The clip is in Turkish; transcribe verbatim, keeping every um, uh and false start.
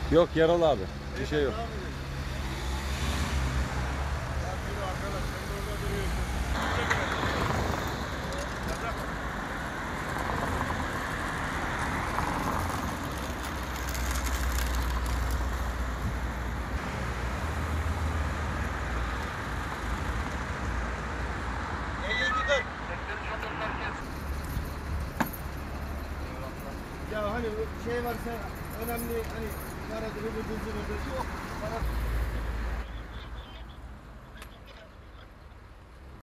Yok yaralı abi. Bir şey yok. Ya hani şey varsa önemli hani yaradı hızlı hızlı hızlı yok. Bana